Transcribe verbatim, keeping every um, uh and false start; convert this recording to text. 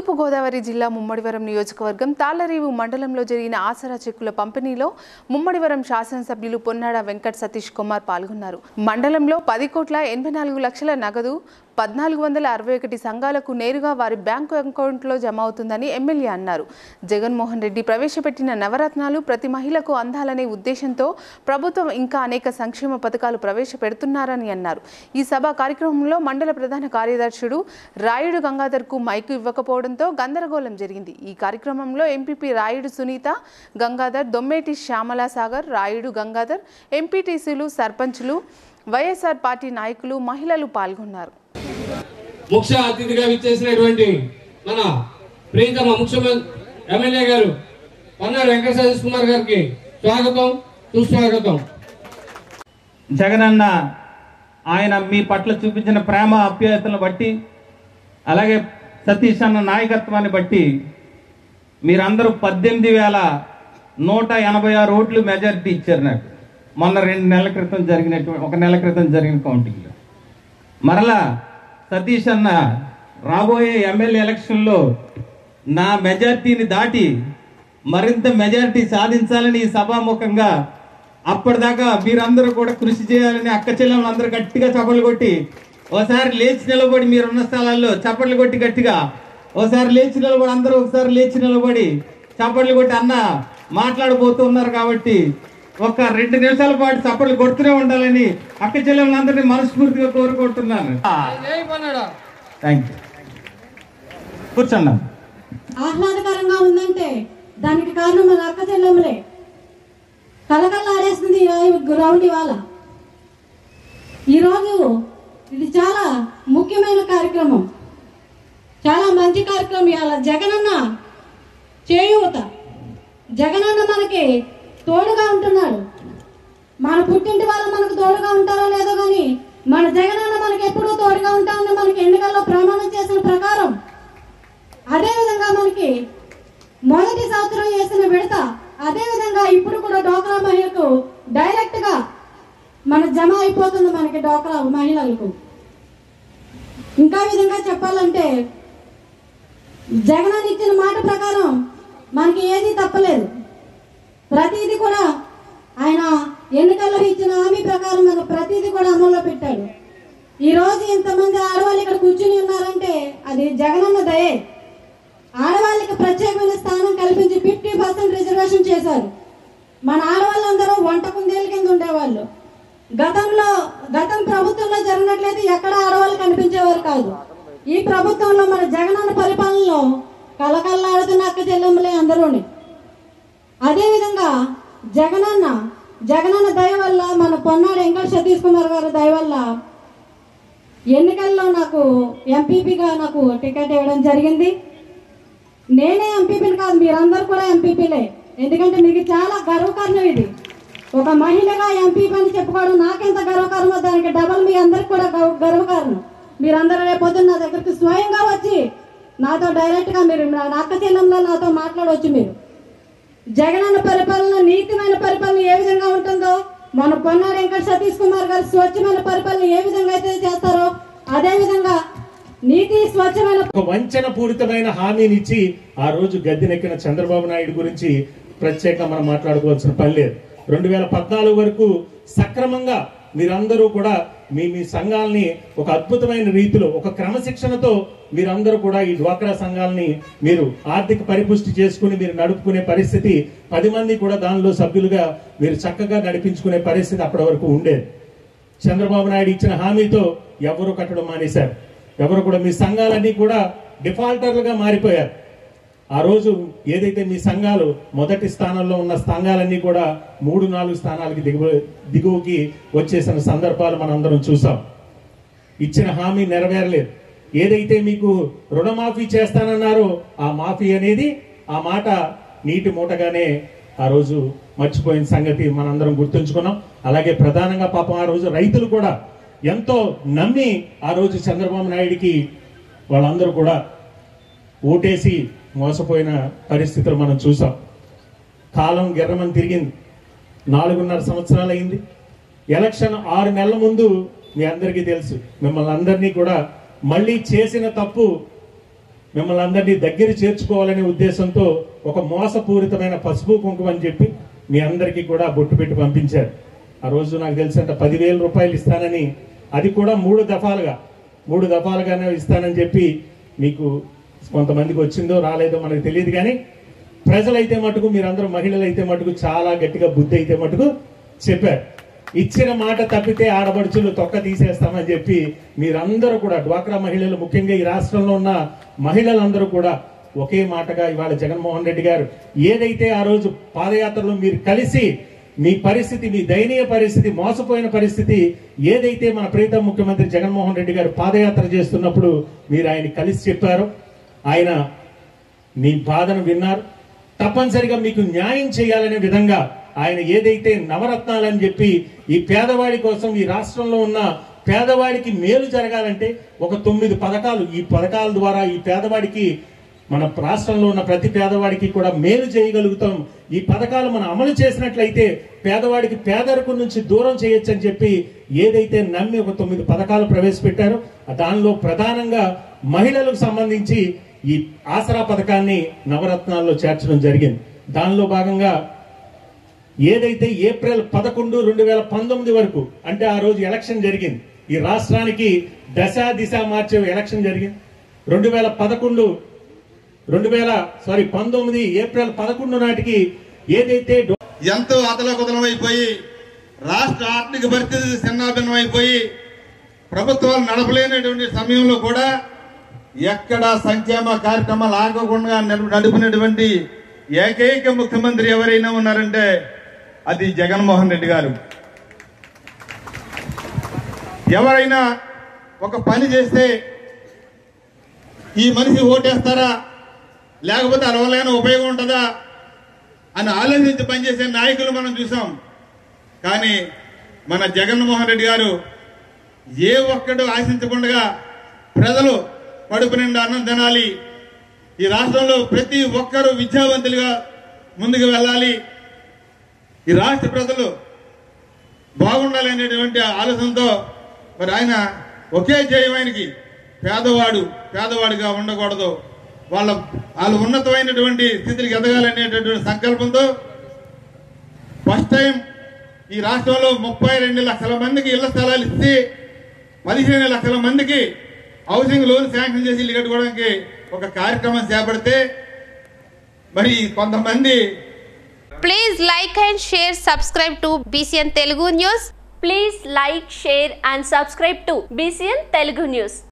తూర్పు గోదావరి జిల్లా ముమ్మడివరం నియోజకవర్గం తాళ్లరేవు మండలంలో జరిగిన ఆసరా చెక్కుల పంపిణీలో ముమ్మడివరం శాసనసభ్యులు పొన్నాడ వెంకట సతీష్ కుమార్ పాల్గొన్నారు. మండలంలో పది కోట్ల ఎనభై నాలుగు లక్షల నగదు పద్నాలుగు వందల అరవై ఒకటి సంఘాలకు నేరుగా వారి బ్యాంకు అకౌంట్లో జమ అవుతుందని ఎమ్మెల్యే అన్నారు. జగన్మోహన్ రెడ్డి ప్రవేశపెట్టిన నవరత్నాలు ప్రతి మహిళకు అందాలనే ఉద్దేశంతో ప్రభుత్వం ఇంకా అనేక సంక్షేమ పథకాలు ప్రవేశపెడుతున్నారని అన్నారు. ఈ సభ కార్యక్రమంలో మండల ప్రధాన కార్యదర్శుడు రాయుడు గంగాధర్కు మైకు ఇవ్వకపోవడంతో గందరగోళం జరిగింది. ఈ కార్యక్రమంలో ఎంపీపీ రాయుడు సునీత, గంగాధర్, దొమ్మేటి శ్యామలా సాగర్, రాయుడు గంగాధర్, ఎంపీటీసీలు, సర్పంచులు, వైఎస్ఆర్ పార్టీ నాయకులు, మహిళలు పాల్గొన్నారు. ముఖ్య అతిథిగా విచ్చేసినటువంటి మన ప్రియతమ ముఖ్యమంత్రి ఎమ్మెల్యే గారు పొన్నాడ వెంకట సతీష్ కుమార్ గారికి స్వాగతం, సుస్వాగతం. జగనన్న ఆయన మీ పట్ల చూపించిన ప్రేమ ఆప్యాయతలను బట్టి, అలాగే సతీష్ అన్న నాయకత్వాన్ని బట్టి మీరందరూ పద్దెనిమిది వేల నూట ఎనభై ఆరు ఓట్లు మెజారిటీ ఇచ్చారు నాకు. మొన్న రెండు నెలల క్రితం జరిగినటువంటి ఒక నెల క్రితం జరిగిన కౌంటింగ్లో మరలా సతీష్ అన్న రాబోయే ఎమ్మెల్యే ఎలక్షన్లో నా మెజార్టీని దాటి మరింత మెజార్టీ సాధించాలని ఈ సభాముఖంగా అప్పటిదాకా మీరందరూ కూడా కృషి చేయాలని అక్క చెల్లెలు అందరూ గట్టిగా చప్పట్లు కొట్టి ఒకసారి లేచి నిలబడి మీరున్న స్థలాల్లో చప్పట్లు కొట్టి గట్టిగా ఒకసారి లేచి నిలబడి అందరూ ఒకసారి లేచి నిలబడి చప్పట్లు కొట్టి అన్న మాట్లాడబోతున్నారు కాబట్టి ఒక రెండు నిమిషాల పాటు చప్పట్లు కొడుతూనే ఉండాలని అక్క చెల్లెలందరినీ మనస్ఫూర్తిగా కోరుకుంటున్నాను. Thank you. కూర్చోండి. ఆహ్లాదకరంగా ఉందంటే దానికి కారణం మన అక్క చెల్లెమ్మలే. కలకల్లా ఆడేస్తుంది గ్రౌండ్ ఇవాళ. ఈరోజు ఇది చాలా ముఖ్యమైన కార్యక్రమం, చాలా మంచి కార్యక్రమం. ఇవాళ జగనన్న చేయూత, జగనన్న మనకి తోడుగా ఉంటున్నాడు. మన పుట్టింటి వాళ్ళు మనకు తోడుగా ఉంటారో లేదో కానీ మన జగనన్న మనకి ఎప్పుడూ తోడుగా ఉంటామని మనకి ఎన్నికల్లో ప్రమాణం చేసిన ప్రకారం, అదేవిధంగా మనకి మొదటి సంవత్సరం చేసిన విడత, అదేవిధంగా ఇప్పుడు కూడా డోక్రా మహిళకు డైరెక్ట్ గా మన జమ అయిపోతుంది మనకి డోక్రా మహిళలకు. ఇంకా విధంగా చెప్పాలంటే జగనన్న ఇచ్చిన మాట ప్రకారం మనకి ఏది తప్పలేదు. ప్రతిదీ కూడా ఆయన ఎన్నికల్లో ఇచ్చిన హామీ ప్రకారం మనకు ప్రతిదీ కూడా అమల్లో పెట్టాడు. ఈ రోజు ఇంతమంది ఆడవాళ్ళు ఇక్కడ కూర్చుని ఉన్నారంటే అది జగనన్న దయే. ఆడవాళ్ళకి ప్రత్యేకమైన స్థానం కల్పించి ఫిఫ్టీ పర్సెంట్ రిజర్వేషన్ చేశారు. మన ఆడవాళ్ళందరూ వంట కుందేళ్ళ కింద ఉండేవాళ్ళు. గతంలో గతం ప్రభుత్వంలో జరిగినట్లయితే ఎక్కడ ఆడవాళ్ళు కనిపించేవారు కాదు. ఈ ప్రభుత్వంలో మన జగనన్న పరిపాలనలో కలకల్లాడుతున్న అక్క చెల్లెమ్మలే అందరూని. అదేవిధంగా జగనన్న జగనన్న దయ వల్ల, మన పొన్నాడ వెంకట సతీష్ కుమార్ గారి దయ వల్ల ఎన్నికల్లో నాకు ఎంపీపీగా నాకు టికెట్ ఇవ్వడం జరిగింది. నేనే ఎంపీపీని కాదు, మీరందరూ కూడా ఎంపీపీలే. ఎందుకంటే మీకు చాలా గర్వకారణం ఇది. ఒక మహిళగా ఎంపీపీ అని చెప్పుకోవడం నాకెంత గర్వకారణమో దానికి డబల్ మీ అందరికి కూడా గర్వకారణం. మీరందరూ రేపొద్దున నా దగ్గరికి స్వయంగా వచ్చి నాతో డైరెక్ట్గా మీరు నా అక్క చెల్లెంలో నాతో మాట్లాడవచ్చు. మీరు జగనన్న పరిపాలన, నీతిమైన పరిపాలన ఏ విధంగా ఉంటుందో, మన పొన్నాడ వెంకట సతీష్ కుమార్ గారు స్వచ్ఛమైన పరిపాలన ఏ విధంగా అయితే చేస్తారో అదే విధంగా నీతి స్వచ్ఛమైన వంచన పూరితమైన హామీని ఇచ్చి ఆ రోజు గద్దెనెక్కిన చంద్రబాబు నాయుడు గురించి ప్రత్యేకంగా మనం మాట్లాడుకోవాల్సిన పని లేదు. రెండు వేల పద్నాలుగు వరకు సక్రమంగా మీరందరూ కూడా మీ మీ సంఘాలని ఒక అద్భుతమైన రీతిలో, ఒక క్రమశిక్షణతో మీరందరూ కూడా ఈ డ్వాక్రా సంఘాలని మీరు ఆర్థిక పరిపుష్టి చేసుకుని మీరు నడుపుకునే పరిస్థితి, పది మంది కూడా దానిలో సభ్యులుగా మీరు చక్కగా నడిపించుకునే పరిస్థితి అప్పటి వరకు ఉండేది. చంద్రబాబు నాయుడు ఇచ్చిన హామీతో ఎవరు కట్టడం మానేశారు. ఎవరు కూడా మీ సంఘాలన్నీ కూడా డిఫాల్టర్లుగా మారిపోయారు. ఆ రోజు ఏదైతే మీ సంఘాలు మొదటి స్థానంలో ఉన్న సంఘాలన్నీ కూడా మూడు నాలుగు స్థానాలకి దిగువ దిగువకి వచ్చేసిన సందర్భాలు మనం అందరం చూసాం. ఇచ్చిన హామీ నెరవేరలేదు. ఏదైతే మీకు రుణమాఫీ చేస్తానన్నారో ఆ మాఫీ అనేది, ఆ మాట నీటి మూటగానే ఆ రోజు మర్చిపోయిన సంగతి మనందరం గుర్తుంచుకున్నాం. అలాగే ప్రధానంగా పాపం ఆ రోజు రైతులు కూడా ఎంతో నమ్మి ఆ రోజు చంద్రబాబు నాయుడికి వాళ్ళందరూ కూడా ఓటేసి మోసపోయిన పరిస్థితులు మనం చూసాం. కాలం గిర్రమని తిరిగింది. నాలుగున్నర సంవత్సరాలు అయింది. ఎలక్షన్ ఆరు నెలల ముందు మీ అందరికీ తెలుసు, మిమ్మల్ని అందరినీ కూడా మళ్ళీ చేసిన తప్పు మిమ్మల్ని అందరినీ దగ్గర చేర్చుకోవాలనే ఉద్దేశంతో ఒక మోసపూరితమైన పసుపు కుంకుమ అని చెప్పి మీ అందరికీ కూడా బొట్టు పెట్టి పంపించారు. ఆ రోజు నాకు తెలిసినంత పదివేల రూపాయలు ఇస్తానని, అది కూడా మూడు దఫాలుగా మూడు దఫాలుగానే ఇస్తానని చెప్పి మీకు కొంతమందికి వచ్చిందో రాలేదో మనకు తెలియదు. కానీ ప్రజలైతే మటుకు, మీరందరూ మహిళలు అయితే మటుకు చాలా గట్టిగా బుద్ధి అయితే మటుకు చెప్పారు. ఇచ్చిన మాట తప్పితే ఆడపడుచులు తొక్క తీసేస్తామని చెప్పి మీరందరూ కూడా, డ్వాక్రా మహిళలు ముఖ్యంగా ఈ రాష్ట్రంలో ఉన్న మహిళలందరూ కూడా ఒకే మాటగా ఇవాళ జగన్మోహన్ రెడ్డి గారు ఏదైతే ఆ రోజు పాదయాత్రలో మీరు కలిసి మీ పరిస్థితి, మీ దయనీయ పరిస్థితి, మోసపోయిన పరిస్థితి ఏదైతే మన ప్రీతం ముఖ్యమంత్రి జగన్మోహన్ రెడ్డి గారు పాదయాత్ర చేస్తున్నప్పుడు మీరు ఆయన కలిసి చెప్పారు, ఆయన మీ బాధను విన్నారు. తప్పనిసరిగా మీకు న్యాయం చేయాలనే విధంగా ఆయన ఏదైతే నవరత్నాలని చెప్పి ఈ పేదవాడి కోసం, ఈ రాష్ట్రంలో ఉన్న పేదవాడికి మేలు జరగాలంటే ఒక తొమ్మిది పథకాలు, ఈ పథకాల ద్వారా ఈ పేదవాడికి, మన రాష్ట్రంలో ఉన్న ప్రతి పేదవాడికి కూడా మేలు చేయగలుగుతాం. ఈ పథకాలు మనం అమలు చేసినట్లయితే పేదవాడికి పేదరికం నుంచి దూరం చేయొచ్చు అని చెప్పి ఏదైతే నమ్మి ఒక తొమ్మిది పథకాలు ప్రవేశపెట్టారో దానిలో ప్రధానంగా మహిళలకు సంబంధించి ఈ ఆసరా పథకాన్ని నవరత్నాల్లో చేర్చడం జరిగింది. దానిలో భాగంగా ఏదైతే ఏప్రిల్ పదకొండు రెండు వేల పంతొమ్మిది వరకు, అంటే ఆ రోజు ఎలక్షన్ జరిగింది, ఈ రాష్ట్రానికి దశ దిశ మార్చే ఎలక్షన్ జరిగింది. రెండు వేల పదకొండు రెండు వేల సారీ పంతొమ్మిది ఏప్రిల్ పదకొండు నాటికి ఏదైతే ఎంతో అతలకుతలమైపోయి రాష్ట్ర ఆర్థిక పరిస్థితి చిన్నాభిన్నమైపోయి ప్రభుత్వాలు నడపలేనటువంటి సమయంలో కూడా ఎక్కడ సంక్షేమ కార్యక్రమాలు ఆగకుండా నడిపినటువంటి ఏకైక ముఖ్యమంత్రి ఎవరైనా ఉన్నారంటే అది జగన్మోహన్ రెడ్డి గారు. ఎవరైనా ఒక పని చేస్తే ఈ మనిషి ఓటేస్తారా, లేకపోతే అరవలేని ఉపయోగం ఉంటుందా అని ఆలోచించి పనిచేసే నాయకులు మనం చూసాం. కానీ మన జగన్మోహన్ రెడ్డి గారు ఏ ఒక్కడు ఆశించకుండా ప్రజలు కడుపు నిండా అన్నం తినాలి, ఈ రాష్ట్రంలో ప్రతి ఒక్కరూ విద్యావంతులుగా ముందుకు వెళ్ళాలి, ఈ రాష్ట్ర ప్రజలు బాగుండాలి అనేటువంటి ఆలోచనతో మరి ఆయన ఒకే ధ్యేయం, ఆయనకి పేదవాడు పేదవాడిగా ఉండకూడదు, వాళ్ళ వాళ్ళు ఉన్నతమైనటువంటి స్థితికి ఎదగాలనేటటువంటి సంకల్పంతో ఫస్ట్ టైం ఈ రాష్ట్రంలో ముప్పై రెండు లక్షల మందికి ఇళ్ల స్థలాలు ఇచ్చి పదిహేను లక్షల మందికి హౌసింగ్ లోన్ శాంక్షన్ చేసి ఇల్లు కట్టుకోవడానికి ఒక కార్యక్రమం చేపడితే మరి కొంతమంది Please like and share, subscribe to B C N Telugu News. Please like, share and subscribe to B C N Telugu News.